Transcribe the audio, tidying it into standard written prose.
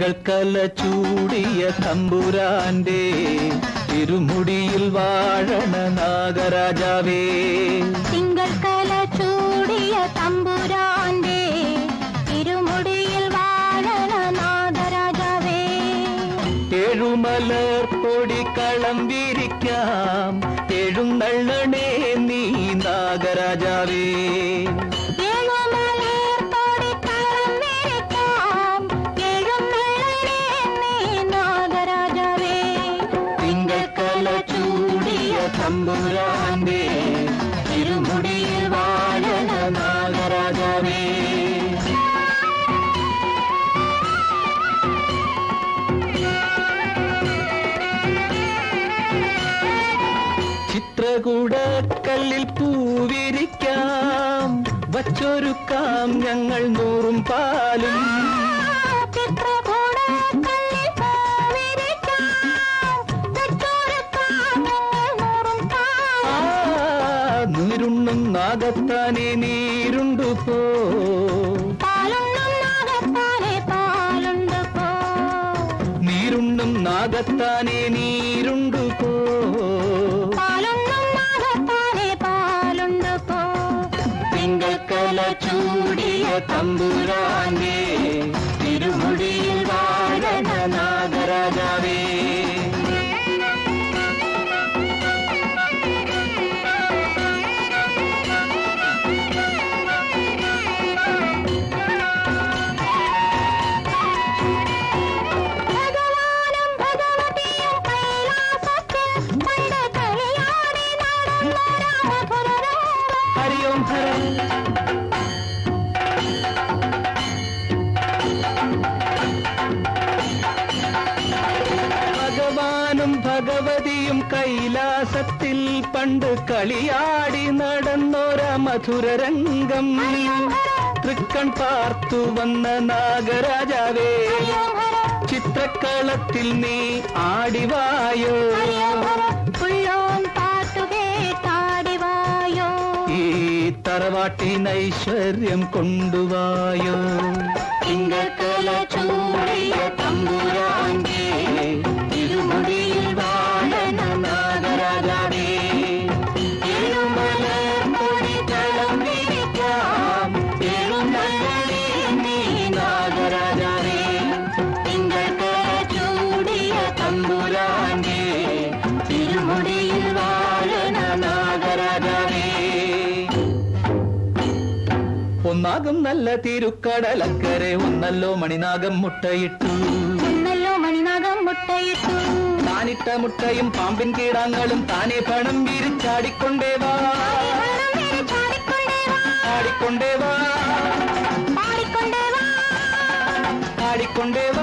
തിങ്കൾ ചൂടിയ തമ്പുരാന്റെ തിരുമുടിയിൽ വാഴണ നാഗരാജാവേ. തിങ്കൾ ചൂടിയ തമ്പുരാന്റെ തിരുമുടിയിൽ വാഴണ നാഗരാജാവേ. ഏഴുമലർ പൊടിക്കളം വിരിക്കാം എഴുന്നള്ളണേ നീ നാഗരാജാവേ. തമ്പുരാന്റെ തിരുമുടിയിൽ വാഴണ നാഗരാജാവേ. ചിത്രകൂടക്കല്ലിൽ പൂവിരിക്കാം വച്ചൊരുക്കാം ഞങ്ങൾ നൂറും പാലും. നീരുണ്ണും നാഗത്താനെ നീരുണ്ടു പോ. നീരുണ്ണും നാഗത്താനെ നീരുണ്ടു പോ. തിങ്കൾ ചൂടിയ തമ്പുരാന്റെ തിരുമുടിയിൽ വാഴണ നാഗരാജാവേ. ഭഗവാനും ഭഗവതിയും കൈലാസത്തിൽ പണ്ട് കളിയാടി നടന്നൊര മധുരരംഗം തൃക്കൺ പാർത്തു വന്ന നാഗരാജാവേ. ചിത്രക്കളത്തിൽ നീ ആടിവായോ. ഈ തറവാട്ടിനൈശ്വര്യം കൊണ്ടുവായോ. തിങ്കൾ ചൂടിയ തമ്പുരാന്റെ തിരുമുടിയിൽ വാഴണ നാഗരാജാവേ. ഏഴുമലർ പൊടിക്കളം വിരിക്കാം എഴുന്നള്ളണേ നീ നാഗരാജാവേ. തിങ്കൾ ചൂടിയ തമ്പുരാന്റെ തിരുമുടിയിൽ വാഴണ നാഗരാജാവേ. ഒന്നാകും നല്ല തിരുക്കടലക്കരെ ഒന്നല്ലോ മണിനാഗം മുട്ടയിട്ടു. താനിട്ട മുട്ടയും പാമ്പിൻ കീടാങ്ങളും താനെ പണം വിരിച്ചാടിക്കൊണ്ടേവാ. ആടിക്കൊണ്ടേവാ.